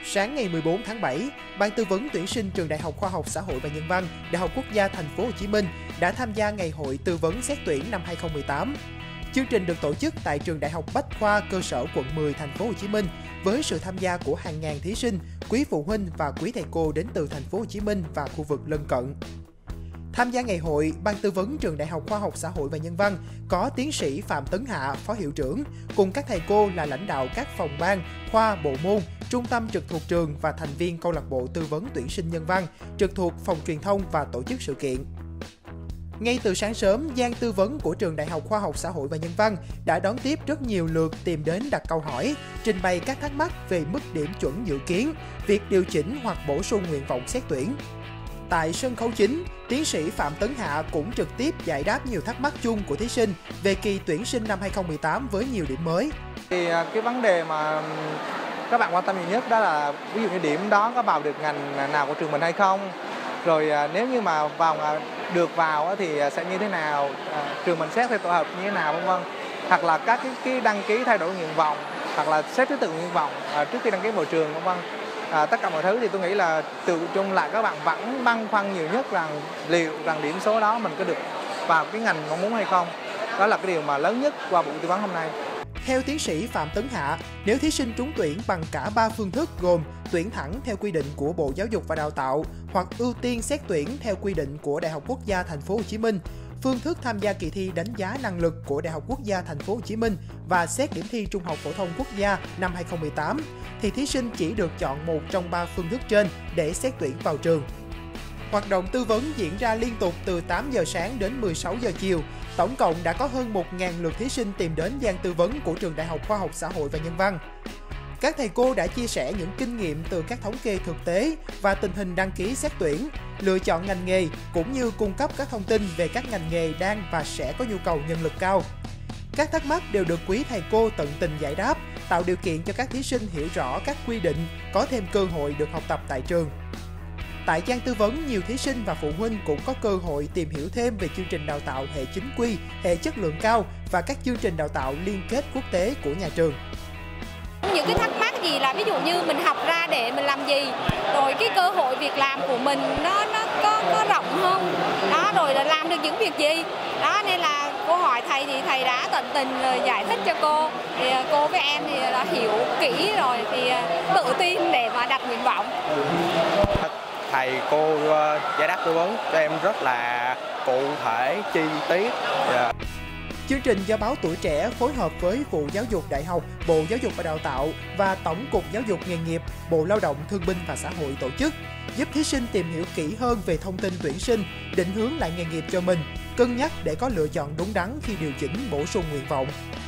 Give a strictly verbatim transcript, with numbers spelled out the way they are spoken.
Sáng ngày mười bốn tháng bảy, Ban tư vấn tuyển sinh Trường Đại học Khoa học Xã hội và Nhân văn, Đại học Quốc gia Thành phố Hồ Chí Minh đã tham gia ngày hội tư vấn xét tuyển năm hai không một tám. Chương trình được tổ chức tại Trường Đại học Bách khoa cơ sở quận mười Thành phố Hồ Chí Minh với sự tham gia của hàng ngàn thí sinh, quý phụ huynh và quý thầy cô đến từ Thành phố Hồ Chí Minh và khu vực lân cận. Tham gia ngày hội, Ban tư vấn Trường Đại học Khoa học Xã hội và Nhân văn có tiến sĩ Phạm Tấn Hạ, Phó Hiệu trưởng, cùng các thầy cô là lãnh đạo các phòng ban, khoa, bộ môn, trung tâm trực thuộc trường và thành viên câu lạc bộ tư vấn tuyển sinh nhân văn, trực thuộc phòng truyền thông và tổ chức sự kiện. Ngay từ sáng sớm, gian tư vấn của Trường Đại học Khoa học Xã hội và Nhân văn đã đón tiếp rất nhiều lượt tìm đến đặt câu hỏi, trình bày các thắc mắc về mức điểm chuẩn dự kiến, việc điều chỉnh hoặc bổ sung nguyện vọng xét tuyển. Tại sân khấu chính, tiến sĩ Phạm Tấn Hạ cũng trực tiếp giải đáp nhiều thắc mắc chung của thí sinh về kỳ tuyển sinh năm hai không một tám với nhiều điểm mới. Thì cái vấn đề mà các bạn quan tâm nhiều nhất đó là ví dụ như điểm đó có vào được ngành nào của trường mình hay không, rồi nếu như mà vào được vào thì sẽ như thế nào, trường mình xét theo tổ hợp như thế nào, vân vân. Hoặc là các cái, cái đăng ký thay đổi nguyện vọng, hoặc là xét thứ tự nguyện vọng trước khi đăng ký vào trường, vân vân. À, tất cả mọi thứ thì tôi nghĩ là tự chung lại các bạn vẫn băn khoăn nhiều nhất rằng liệu rằng điểm số đó mình có được vào cái ngành mong muốn hay không. Đó là cái điều mà lớn nhất qua buổi tư vấn hôm nay. Theo tiến sĩ Phạm Tấn Hạ, nếu thí sinh trúng tuyển bằng cả ba phương thức gồm tuyển thẳng theo quy định của Bộ Giáo dục và Đào tạo hoặc ưu tiên xét tuyển theo quy định của Đại học Quốc gia Thành phố Hồ Chí Minh, phương thức tham gia kỳ thi đánh giá năng lực của Đại học Quốc gia Thành phố Hồ Chí Minh và xét điểm thi Trung học phổ thông quốc gia năm hai không một tám, thì thí sinh chỉ được chọn một trong ba phương thức trên để xét tuyển vào trường. Hoạt động tư vấn diễn ra liên tục từ tám giờ sáng đến mười sáu giờ chiều. Tổng cộng đã có hơn một nghìn lượt thí sinh tìm đến gian tư vấn của Trường Đại học Khoa học Xã hội và Nhân văn. Các thầy cô đã chia sẻ những kinh nghiệm từ các thống kê thực tế và tình hình đăng ký xét tuyển, lựa chọn ngành nghề cũng như cung cấp các thông tin về các ngành nghề đang và sẽ có nhu cầu nhân lực cao. Các thắc mắc đều được quý thầy cô tận tình giải đáp, tạo điều kiện cho các thí sinh hiểu rõ các quy định, có thêm cơ hội được học tập tại trường. Tại gian tư vấn, nhiều thí sinh và phụ huynh cũng có cơ hội tìm hiểu thêm về chương trình đào tạo hệ chính quy, hệ chất lượng cao và các chương trình đào tạo liên kết quốc tế của nhà trường. Những cái thắc mắc gì là ví dụ như mình học ra để mình làm gì, rồi cái cơ hội việc làm của mình nó nó có có rộng không, đó, rồi là làm được những việc gì, đó, nên là cô hỏi thầy thì thầy đã tận tình giải thích cho cô, thì cô với em thì là hiểu kỹ rồi thì tự tin để mà đặt nguyện vọng. Thầy cô giải đáp tư vấn cho em rất là cụ thể, chi tiết. Yeah. Chương trình do Báo Tuổi Trẻ phối hợp với Vụ Giáo dục Đại học, Bộ Giáo dục và Đào tạo và Tổng cục Giáo dục Nghề nghiệp, Bộ Lao động Thương binh và Xã hội tổ chức, giúp thí sinh tìm hiểu kỹ hơn về thông tin tuyển sinh, định hướng lại nghề nghiệp cho mình, cân nhắc để có lựa chọn đúng đắn khi điều chỉnh bổ sung nguyện vọng.